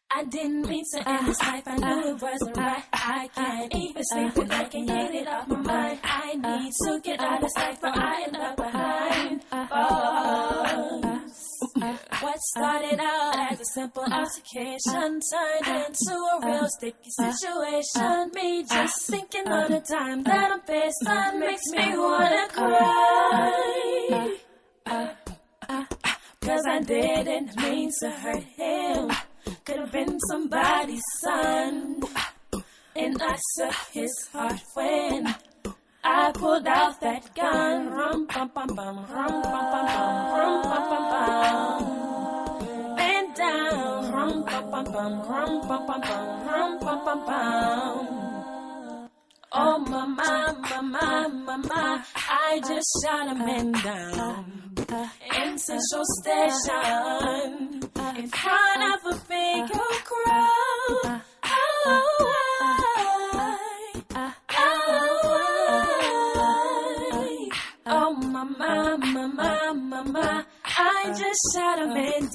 I didn't mean to end this life, I knew it wasn't right. I can't even sleep and I can't get it off my mind. I need to get out of this life or I end up behind bars. What started out as a simple altercation turned into a real sticky situation. Me just thinking of the time that I'm pissed on makes me wanna cry. Cause I didn't mean to hurt him. Could've been somebody's son. And I took his heart when I pulled out that gun. Rum bum bum bum, rum bum bum bum, rum bum bum bum. Bend down, rum bum bum bum, rum bum bum bum, rum bum bum bum. Oh mama, mama, mama, I just shot a man down in Central Station in front of a big old crowd. Oh mama, mama, mama, I just shot a man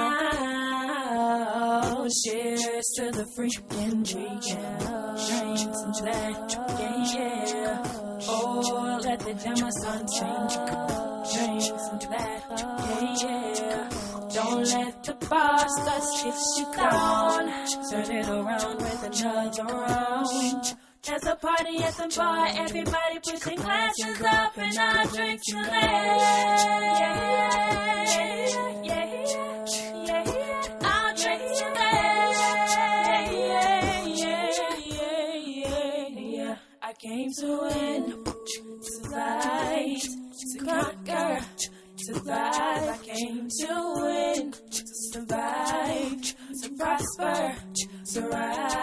down. Cheers to the freaking weekend. Drinks into that, yeah. Oh, let the jammer sun change. Drinks into that, yeah. Don't let the boss shift you down. Turn it around with another round. There's a party at the bar, everybody pushing glasses up and I drink to that. Yeah. I'll drink to that. Yeah. I came to win, to fight, to conquer, to thrive. I came to win, to survive, to prosper, to rise.